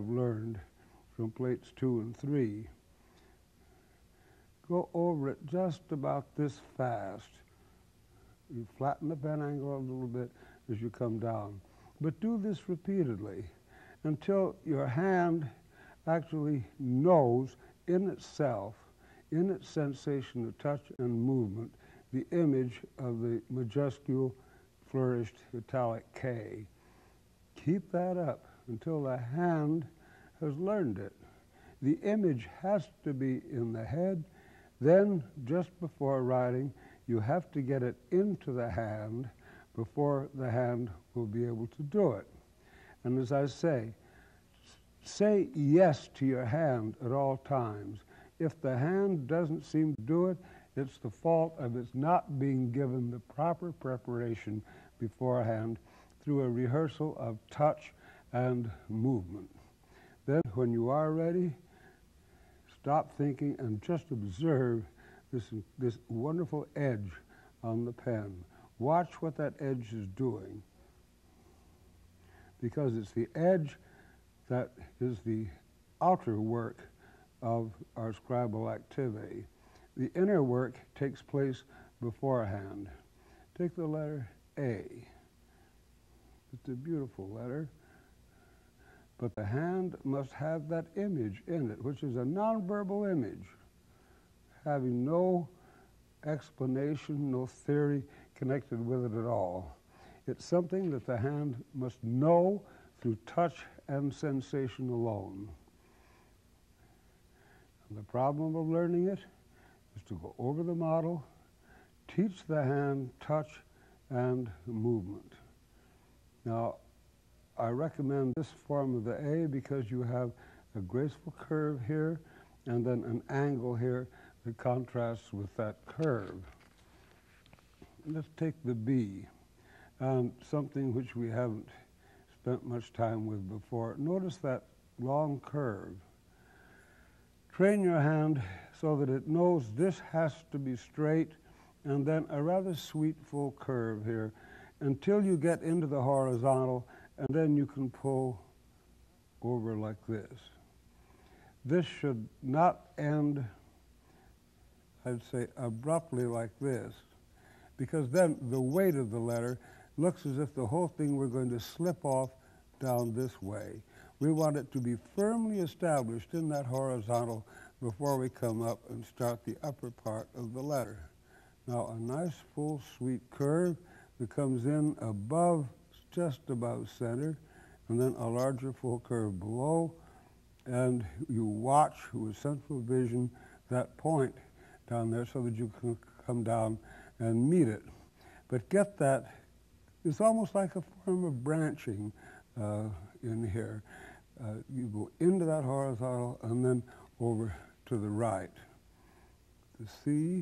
learned from plates 2 and 3. Go over it just about this fast. You flatten the pen angle a little bit as you come down. But do this repeatedly until your hand actually knows in itself, in its sensation of touch and movement, the image of the majuscule flourished italic K. Keep that up until the hand has learned it. The image has to be in the head. Then, just before writing, you have to get it into the hand before the hand will be able to do it. And as I say yes to your hand at all times. If the hand doesn't seem to do it, it's the fault of its not being given the proper preparation beforehand through a rehearsal of touch and movement. Then, when you are ready, stop thinking and just observe this wonderful edge on the pen. Watch what that edge is doing, because it's the edge that is the outer work of our scribal activity. The inner work takes place beforehand. Take the letter A. It's a beautiful letter, but the hand must have that image in it, which is a nonverbal image, having no explanation, no theory connected with it at all. It's something that the hand must know through touch and sensation alone. And the problem of learning it is to go over the model, teach the hand touch and movement. Now, I recommend this form of the A because you have a graceful curve here and then an angle here that contrasts with that curve. Let's take the B, and something which we haven't spent much time with before. Notice that long curve. Train your hand so that it knows this has to be straight, and then a rather sweet full curve here until you get into the horizontal, and then you can pull over like this. This should not end, I'd say, abruptly like this, because then the weight of the letter looks as if the whole thing were going to slip off down this way. We want it to be firmly established in that horizontal before we come up and start the upper part of the letter. Now, a nice full sweet curve that comes in above, just above center, and then a larger full curve below, and you watch with central vision that point down there so that you can come down and meet it. But get that, it's almost like a form of branching in here. You go into that horizontal and then over to the right. The C,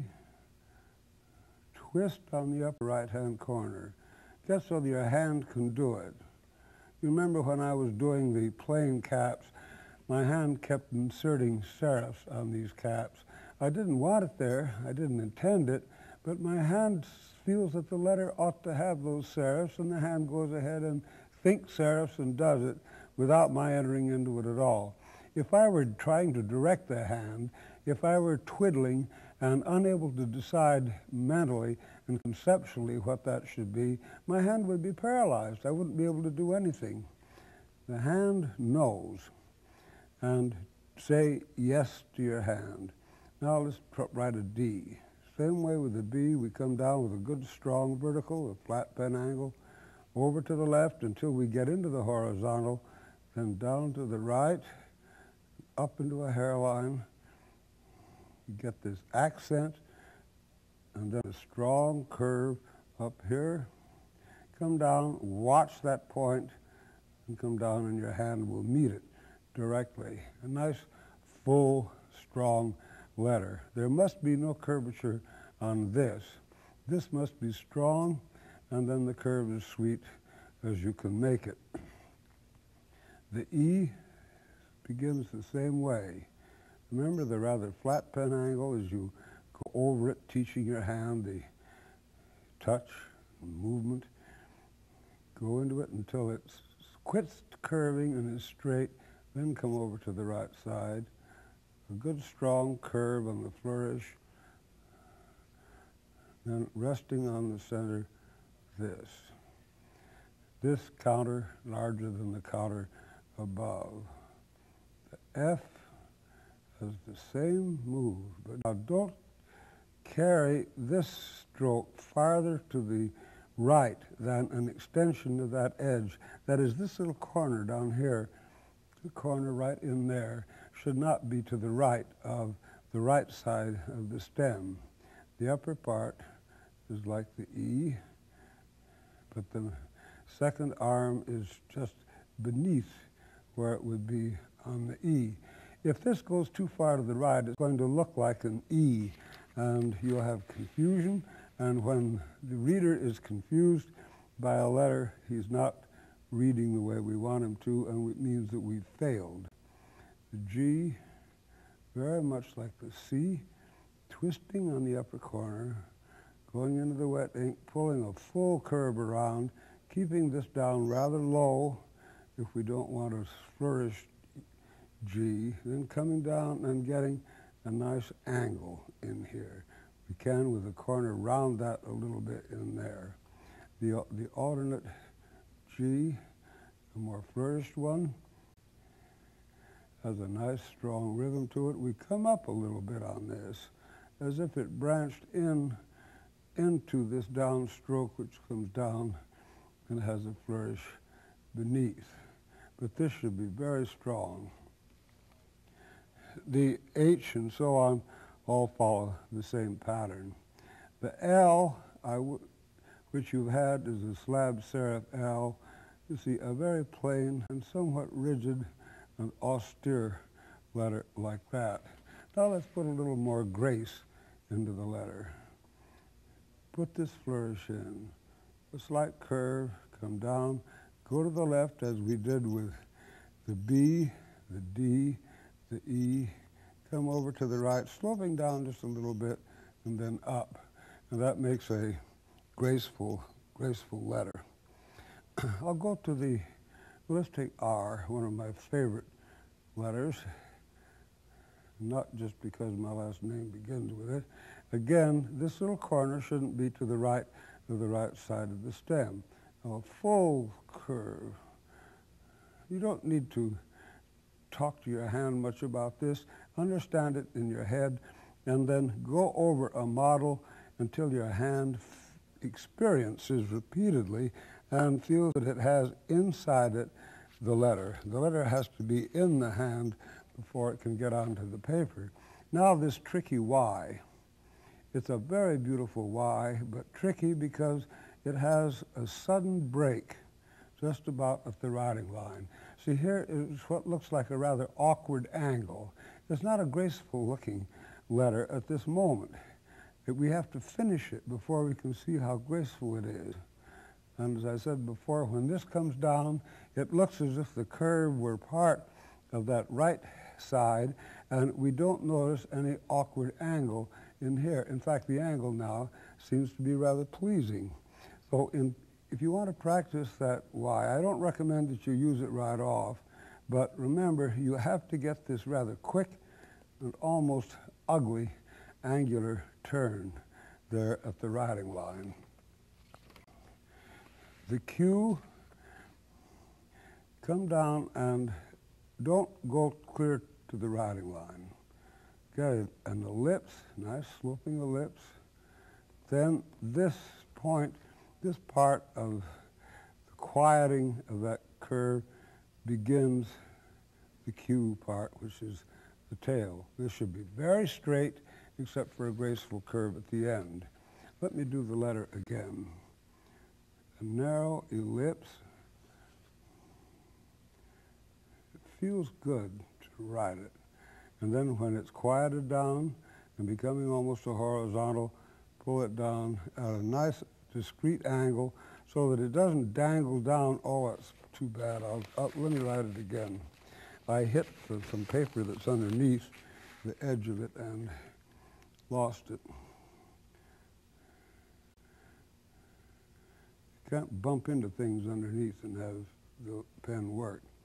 twist on the upper right-hand corner. Just so that your hand can do it. You remember when I was doing the plain caps, my hand kept inserting serifs on these caps. I didn't want it there, I didn't intend it, but my hand feels that the letter ought to have those serifs, and the hand goes ahead and thinks serifs and does it without my entering into it at all. If I were trying to direct the hand, if I were twiddling and unable to decide mentally and conceptually what that should be, my hand would be paralyzed. I wouldn't be able to do anything. The hand knows. And say yes to your hand. Now let's write a D. Same way with the B, we come down with a good strong vertical, a flat pen angle, over to the left until we get into the horizontal, then down to the right, up into a hairline. You get this accent, and then a strong curve up here. Come down, watch that point, and come down, and your hand will meet it directly. A nice, full, strong letter. There must be no curvature on this. This must be strong, and then the curve is sweet as you can make it. The E begins the same way. Remember the rather flat pen angle as you go over it, teaching your hand the touch and movement. Go into it until it quits curving and is straight, then come over to the right side. A good strong curve on the flourish, then resting on the center, this. This counter larger than the counter above. The F has the same move, but now don't carry this stroke farther to the right than an extension of that edge. That is, this little corner down here, the corner right in there, should not be to the right of the right side of the stem. The upper part is like the E, but the second arm is just beneath where it would be on the E. If this goes too far to the right, it's going to look like an E, and you'll have confusion, and when the reader is confused by a letter, he's not reading the way we want him to, and it means that we've failed. The G, very much like the C, twisting on the upper corner, going into the wet ink, pulling a full curve around, keeping this down rather low if we don't want a flourished G, then coming down and getting a nice angle in here. We can, with the corner, round that a little bit in there. The alternate G, a more flourished one, has a nice strong rhythm to it. We come up a little bit on this, as if it branched into this downstroke, which comes down and has a flourish beneath. But this should be very strong. The H and so on all follow the same pattern. The L, which you've had, is a slab serif L. You see, a very plain and somewhat rigid and austere letter like that. Now let's put a little more grace into the letter. Put this flourish in. A slight curve, come down, go to the left as we did with the B, the D, the E, come over to the right, sloping down just a little bit, and then up. And that makes a graceful letter. I'll go to the, let's take R, one of my favorite letters, not just because my last name begins with it. Again, this little corner shouldn't be to the right of the right side of the stem. Now, a full curve. You don't need to talk to your hand much about this. Understand it in your head, and then go over a model until your hand experiences repeatedly and feels that it has inside it the letter. The letter has to be in the hand before it can get onto the paper. Now this tricky Y. It's a very beautiful Y, but tricky because it has a sudden break just about at the writing line. See, here is what looks like a rather awkward angle. It's not a graceful looking letter at this moment. We have to finish it before we can see how graceful it is. And as I said before, when this comes down, it looks as if the curve were part of that right side, and we don't notice any awkward angle in here. In fact, the angle now seems to be rather pleasing. So if you want to practice that Y, I don't recommend that you use it right off, but remember, you have to get this rather quick and almost ugly angular turn there at the writing line. The Q, come down and don't go clear to the writing line. Get an ellipse, nice sloping ellipse. Then this point, this part of the quieting of that curve begins the Q part, which is the tail. This should be very straight, except for a graceful curve at the end. Let me do the letter again. A narrow ellipse. It feels good to write it. And then when it's quieted down and becoming almost a horizontal, pull it down at a nice discrete angle so that it doesn't dangle down. Oh, it's too bad. Let me write it again. I hit some paper that's underneath the edge of it and lost it. You can't bump into things underneath and have the pen work.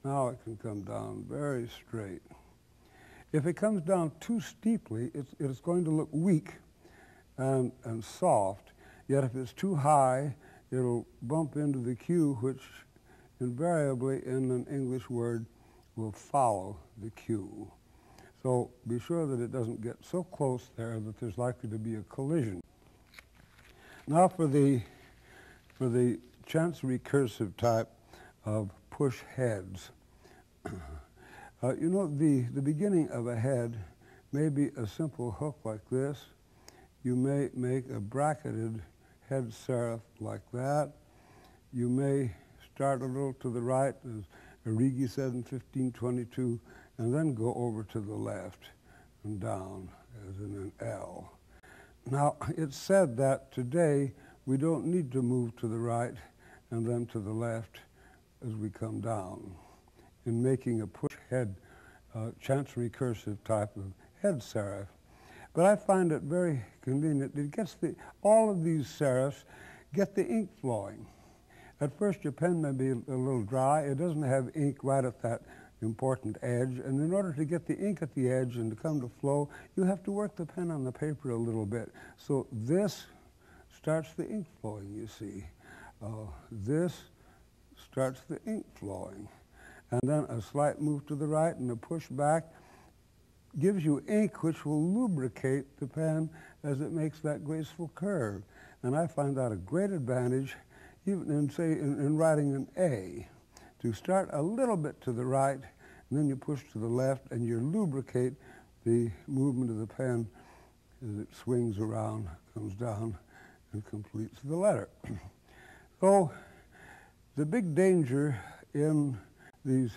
Now it can come down very straight. If it comes down too steeply, it's going to look weak and soft. Yet if it's too high, it'll bump into the Q, which invariably in an English word will follow the Q. So be sure that it doesn't get so close there that there's likely to be a collision. Now for the chancery cursive type of push heads. You know, the beginning of a head may be a simple hook like this. You may make a bracketed head serif like that. You may start a little to the right, as Arrighi said in 1522, and then go over to the left and down, as in an L. Now, it's said that today we don't need to move to the right and then to the left as we come down in making a push head chancery cursive type of head serif. But I find it very convenient. It gets all of these serifs get the ink flowing. At first your pen may be a little dry. It doesn't have ink right at that important edge, and in order to get the ink at the edge and to come to flow, you have to work the pen on the paper a little bit. So this starts the ink flowing, you see. This starts the ink flowing. And then a slight move to the right and a push back gives you ink which will lubricate the pen as it makes that graceful curve. And I find that a great advantage even in, say, in writing an A. To start a little bit to the right, and then you push to the left, and you lubricate the movement of the pen as it swings around, comes down, and completes the letter. So the big danger in these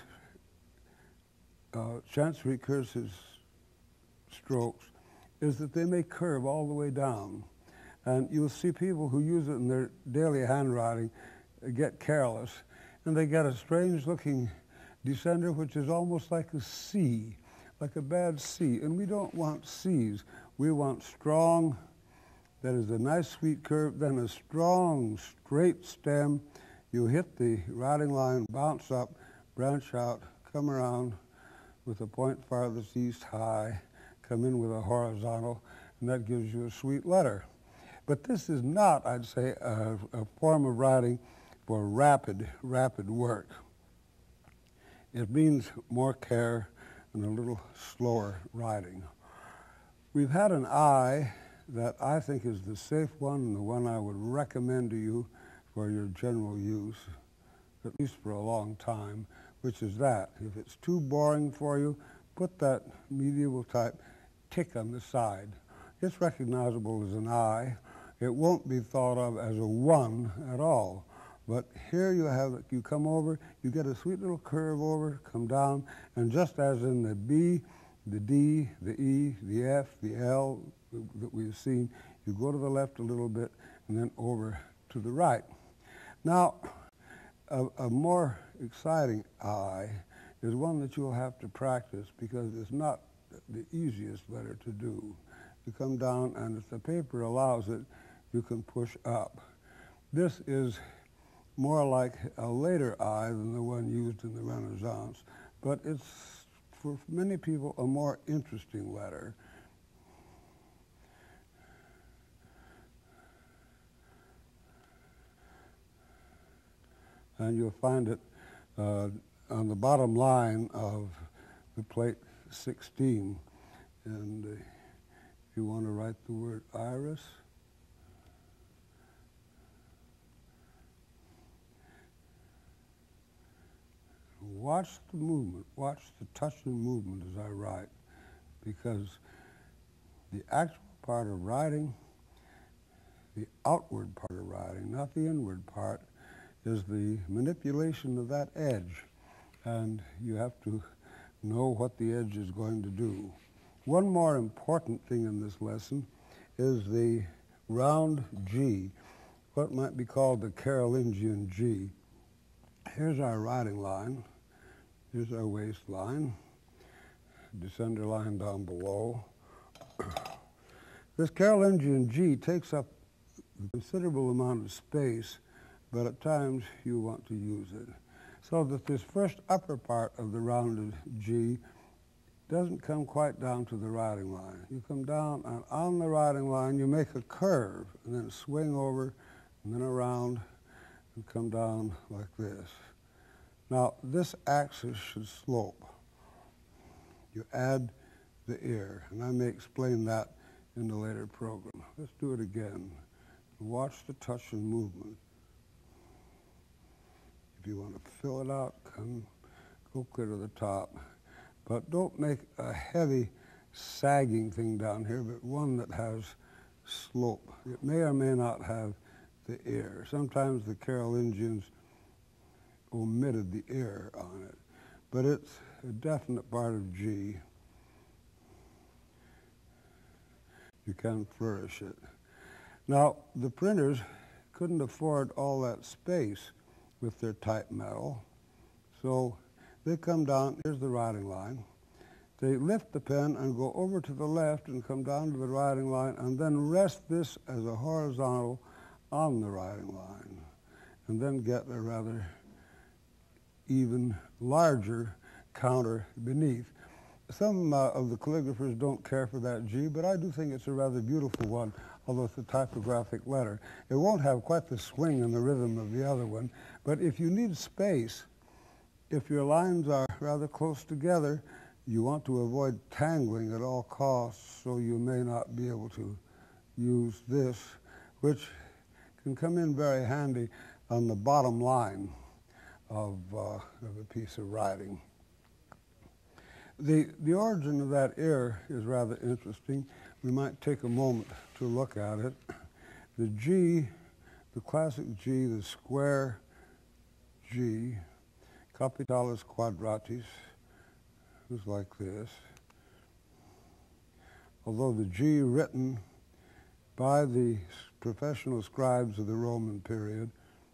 chancery cursive strokes is that they may curve all the way down. And you'll see people who use it in their daily handwriting get careless, and they get a strange-looking descender which is almost like a C, like a bad C. And we don't want Cs. We want strong, that is a nice sweet curve, then a strong straight stem. You hit the writing line, bounce up, branch out, come around with a point farthest east high, come in with a horizontal, and that gives you a sweet letter. But this is not, I'd say, a form of writing for rapid work. It means more care and a little slower writing. We've had an I that I think is the safe one and the one I would recommend to you for your general use, at least for a long time, which is that. If it's too boring for you, put that medieval type tick on the side. It's recognizable as an I. It won't be thought of as a 1 at all. But here you have it, you come over, you get a sweet little curve over, come down, and just as in the B, the D, the E, the F, the L that we've seen, you go to the left a little bit and then over to the right. Now, a more exciting I is one that you'll have to practice because it's not the easiest letter to do. You come down, and if the paper allows it, you can push up. This is more like a later I than the one used in the Renaissance, but it's, for many people, a more interesting letter. And you'll find it on the bottom line of the plate 16. And if you want to write the word iris, watch the movement, watch the touch and movement as I write, because the actual part of writing, the outward part of writing, not the inward part, is the manipulation of that edge. And you have to know what the edge is going to do. One more important thing in this lesson is the round G, what might be called the Carolingian G. Here's our writing line. Here's our waistline, descender line down below. This Carolingian G takes up a considerable amount of space, but at times you want to use it. so that this first upper part of the rounded G doesn't come quite down to the writing line. You come down, and on the writing line you make a curve, and then swing over, and then around, and come down like this. Now, this axis should slope. You add the ear, and I may explain that in the later program. Let's do it again. Watch the touch and movement. If you want to fill it out, go clear to the top. But don't make a heavy sagging thing down here, but one that has slope. It may or may not have the ear. Sometimes the Carolingians omitted the ear on it, but it's a definite part of G. You can flourish it. Now, the printers couldn't afford all that space with their type metal, so they come down, here's the writing line. They lift the pen and go over to the left and come down to the writing line and then rest this as a horizontal on the writing line, and then get a rather even larger counter beneath. Some of the calligraphers don't care for that G, but I do think it's a rather beautiful one, although it's a typographic letter. It won't have quite the swing and the rhythm of the other one, but if you need space, if your lines are rather close together, you want to avoid tangling at all costs, so you may not be able to use this, which can come in very handy on the bottom line of a piece of writing. The origin of that ear is rather interesting. We might take a moment to look at it. The G, the classic G, the square G, capitalis quadratis, is like this. Although the G written by the professional scribes of the Roman period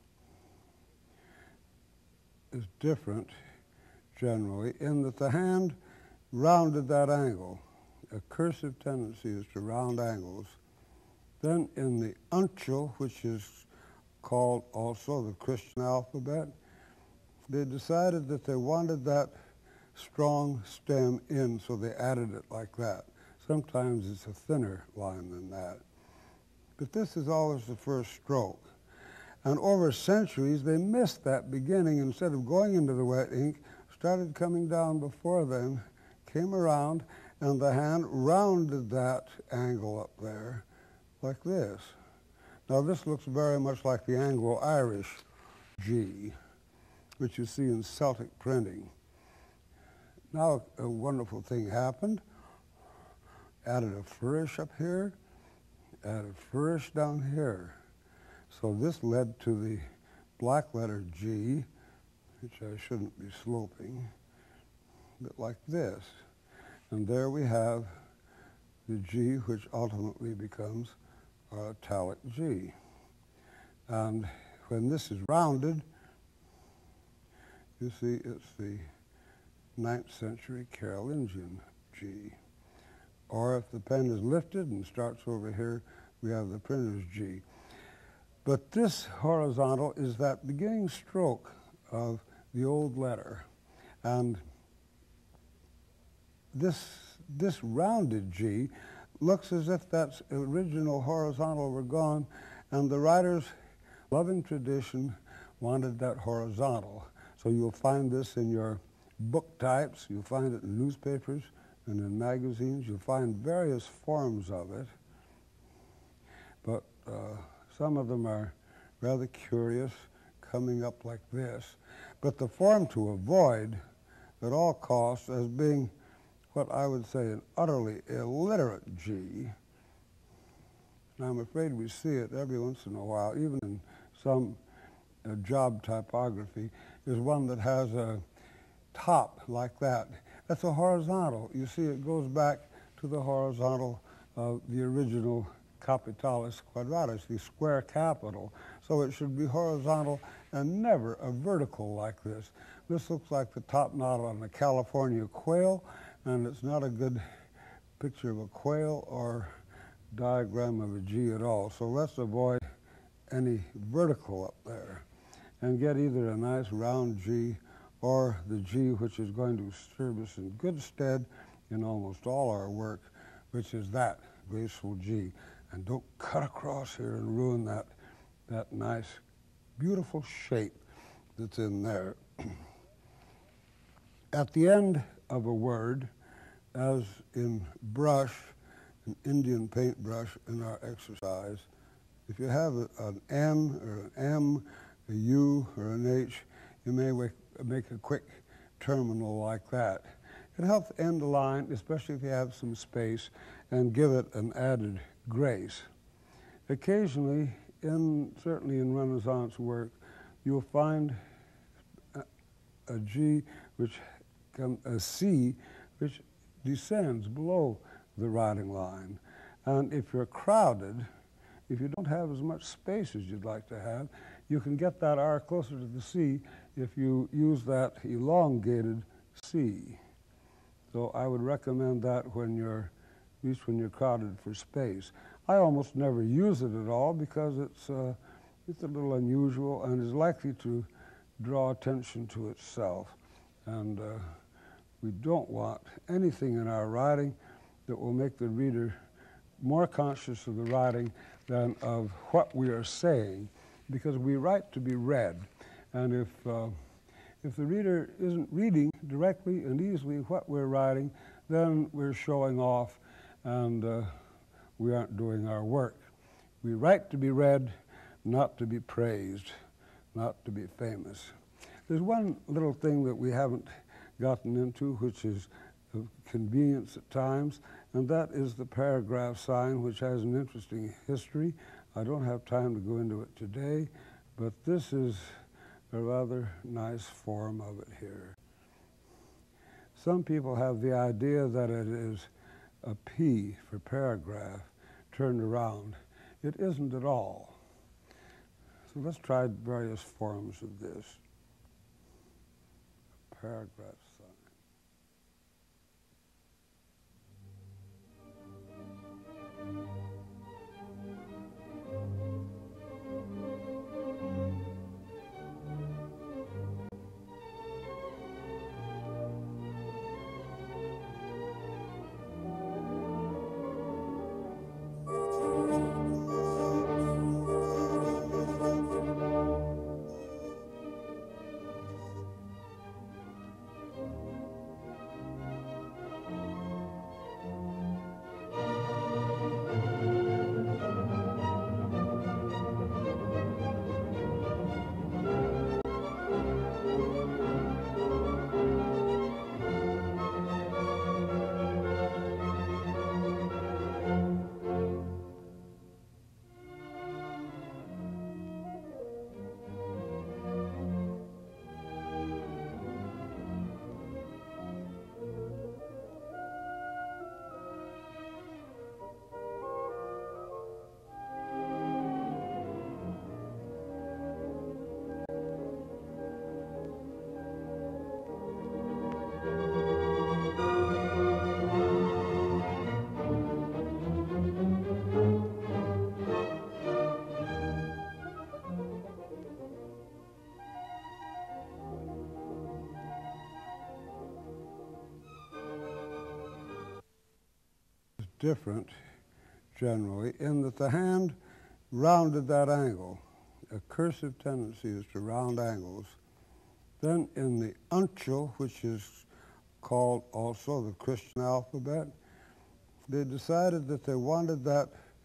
is different generally in that the hand rounded that angle. A cursive tendency is to round angles. Then in the uncial, which is called also the Christian alphabet, they decided that they wanted that strong stem in, so they added it like that. Sometimes it's a thinner line than that. But this is always the first stroke. And over centuries, they missed that beginning. Instead of going into the wet ink, started coming down before then, came around, and the hand rounded that angle up there like this. Now this looks very much like the Anglo-Irish G, which you see in Celtic printing. Now a wonderful thing happened. Added a flourish up here, added a flourish down here. So this led to the black letter G, which I shouldn't be sloping, but like this. And there we have the G, which ultimately becomes our italic G. And when this is rounded, you see it's the 9th century Carolingian G. Or if the pen is lifted and starts over here, we have the printer's G. But this horizontal is that beginning stroke of the old letter. And this rounded G looks as if that original horizontal were gone, and the writers, loving tradition, wanted that horizontal. So you'll find this in your book types, you'll find it in newspapers and in magazines, you'll find various forms of it. But some of them are rather curious, coming up like this. But the form to avoid at all costs as being what I would say an utterly illiterate G, and I'm afraid we see it every once in a while, even in some job typography, is one that has a top like that. That's a horizontal. You see it goes back to the horizontal of the original capitalis quadratis, the square capital. So it should be horizontal and never a vertical like this. This looks like the top knot on a California quail, and it's not a good picture of a quail or diagram of a G at all. So let's avoid any vertical up there. and get either a nice round G or the G which is going to serve us in good stead in almost all our work, which is that graceful G. And don't cut across here and ruin that nice, beautiful shape that's in there. At the end of a word, as in brush, an Indian paintbrush in our exercise, if you have an N or an M, a U or an H, you may make a quick terminal like that. It helps end the line, especially if you have some space, and give it an added grace. Occasionally, certainly in Renaissance work, you'll find a G, a C, which descends below the writing line. And if you're crowded, if you don't have as much space as you'd like to have, you can get that R closer to the C if you use that elongated C. So I would recommend that at least when you're crowded for space. I almost never use it at all because it's a little unusual and is likely to draw attention to itself. And we don't want anything in our writing that will make the reader more conscious of the writing than of what we are saying, because we write to be read. And if the reader isn't reading directly and easily what we're writing, then we're showing off and we aren't doing our work. We write to be read, not to be praised, not to be famous. There's one little thing that we haven't gotten into, which is of convenience at times, and that is the paragraph sign, which has an interesting history. I don't have time to go into it today, but this is a rather nice form of it here. Some people have the idea that it is a P for paragraph turned around. It isn't at all. So let's try various forms of this. Paragraph sign. Different generally in that the hand rounded that angle. A cursive tendency is to round angles. Then in the uncial, which is called also the Christian alphabet, they decided that they wanted that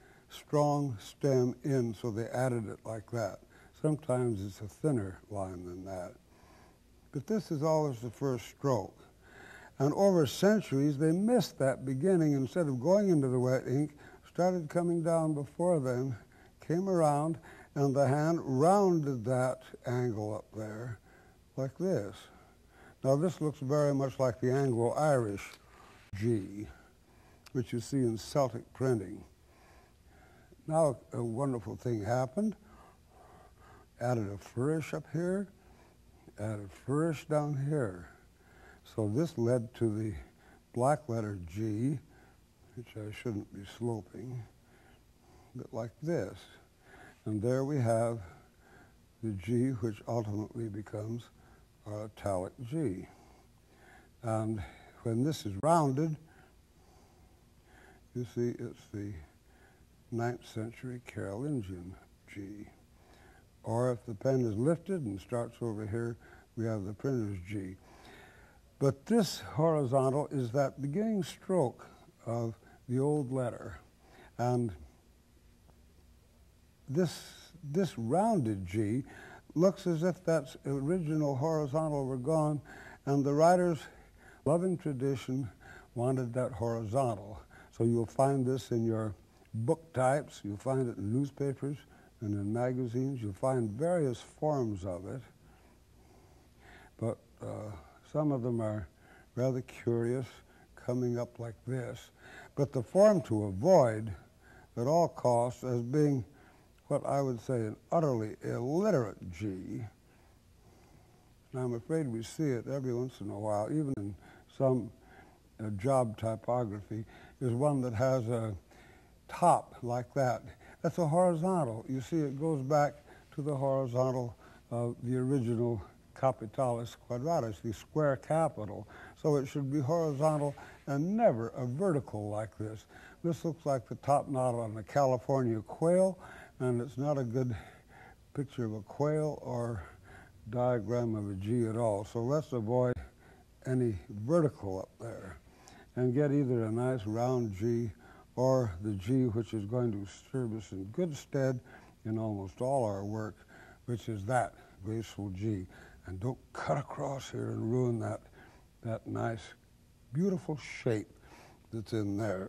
strong stem in, so they added it like that. Sometimes it's a thinner line than that. But this is always the first stroke. And over centuries, they missed that beginning. Instead of going into the wet ink, started coming down before then, came around, and the hand rounded that angle up there like this. Now, this looks very much like the Anglo-Irish G, which you see in Celtic printing. Now, a wonderful thing happened. Added a flourish up here, added a flourish down here. So this led to the black letter G, which I shouldn't be sloping, but like this. And there we have the G, which ultimately becomes our italic G. And when this is rounded, you see it's the 9th century Carolingian G. Or if the pen is lifted and starts over here, we have the printer's G. But this horizontal is that beginning stroke of the old letter. And this rounded G looks as if that original horizontal were gone, and the writers, loving tradition, wanted that horizontal. So you'll find this in your book types, you'll find it in newspapers and in magazines, you'll find various forms of it, but some of them are rather curious, coming up like this. But the form to avoid at all costs as being what I would say an utterly illiterate G, and I'm afraid we see it every once in a while, even in some job typography, is one that has a top like that. That's a horizontal. You see it goes back to the horizontal of the original capitalis quadratus, the square capital. So it should be horizontal and never a vertical like this. This looks like the top knot on a California quail, and it's not a good picture of a quail or diagram of a G at all. So let's avoid any vertical up there and get either a nice round G or the G which is going to serve us in good stead in almost all our work, which is that graceful G. And don't cut across here and ruin that nice, beautiful shape that's in there.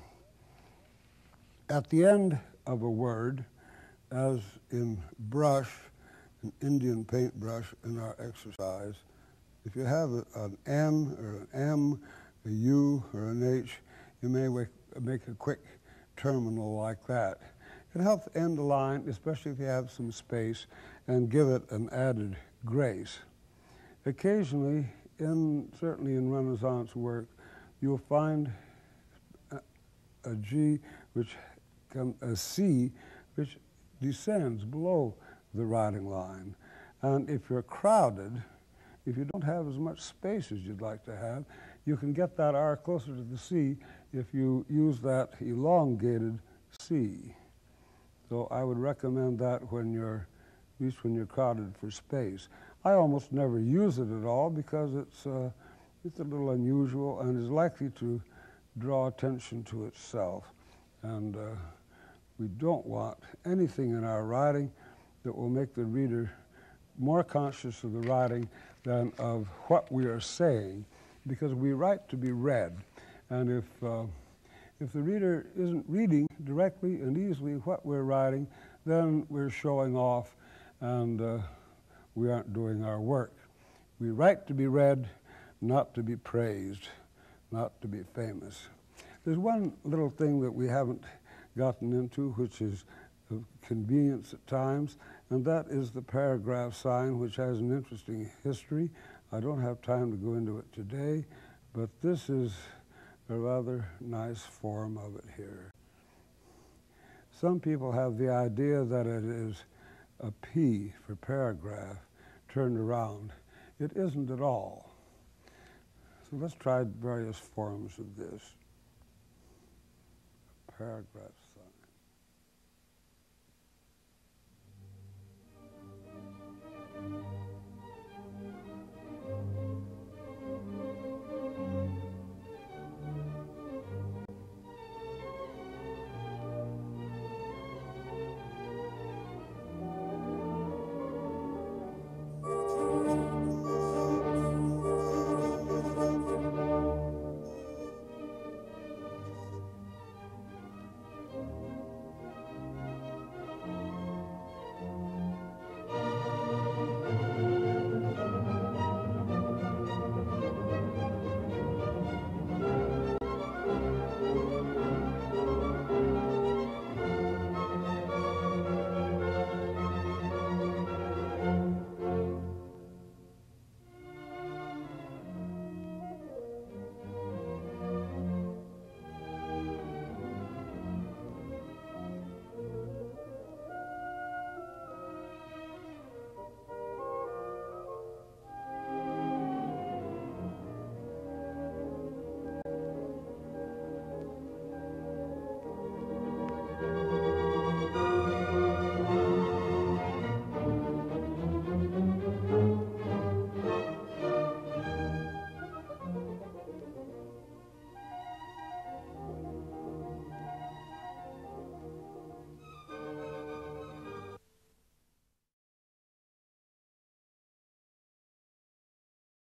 At the end of a word, as in brush, an Indian paintbrush in our exercise, if you have an N or an M, a U or an H, you may make a quick terminal like that. It helps end the line, especially if you have some space, and give it an added grace. Occasionally, certainly in Renaissance work, you'll find a G, a C, which descends below the writing line. And if you're crowded, if you don't have as much space as you'd like to have, you can get that R closer to the C if you use that elongated C. So I would recommend that at least when you're crowded for space. I almost never use it at all because it's a little unusual and is likely to draw attention to itself. And we don't want anything in our writing that will make the reader more conscious of the writing than of what we are saying, because we write to be read. And if the reader isn't reading directly and easily what we're writing, then we're showing off and we aren't doing our work. We write to be read, not to be praised, not to be famous. There's one little thing that we haven't gotten into, which is of convenience at times, and that is the paragraph sign, which has an interesting history. I don't have time to go into it today, but this is a rather nice form of it here. Some people have the idea that it is a P for paragraph turned around. It isn't at all. So let's try various forms of this. Paragraph